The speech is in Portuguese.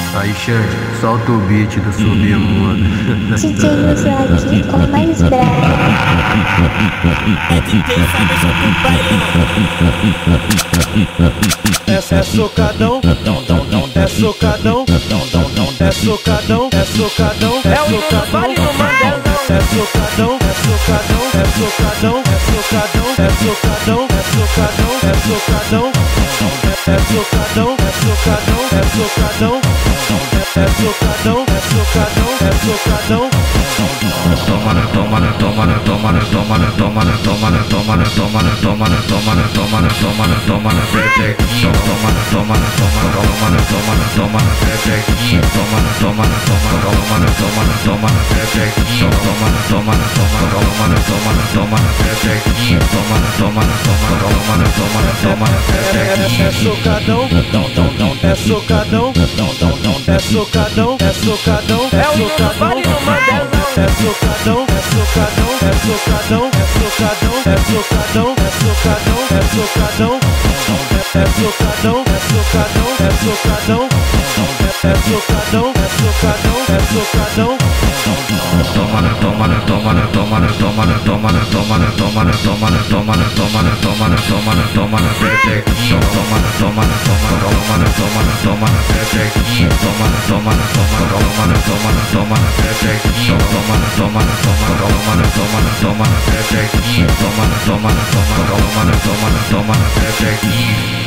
Aí, Xande, solta o beat do submundo. DJ Wilson aqui, o mais bravo. É DJ Fábio do bailão. É socadão, é socadão, é socadão, é socadão, é socadão, é socadão, é socadão, é socadão, é socadão, é socadão, é socadão, é socadão, é socadão, é socadão, é socadão, é socadão, é socadão, é socadão. Toma, toma, toma, toma, toma, toma, toma, toma, toma, toma, toma, toma, toma, toma, pepequinho, toma, toma, toma, toma, toma, toma, pepequinho, toma, toma, toma, toma, toma, toma, pepequinho, toma, toma, toma, toma, toma, toma, pepequinho, toma, toma, toma, toma, toma, toma, pepequinho. É socadão, é socadão, é socadão, é socadão, é socadão, é socadão, é socadão, é socadão, é socadão, é socadão, é socadão, é socadão, é socadão, é socadão, é socadão, é socadão, é socadão, é socadão. Toma, toma, toma, toma, toma, toma, toma, toma, toma, toma, toma, toma, toma, toma, pepequinho, toma, toma, toma, toma, toma, toma, pepequinho, toma, toma, toma, toma, toma, toma, pepequinho, toma, toma, toma, toma, toma, toma, pepequinho, toma, toma, toma, toma, toma, toma, pepequinho.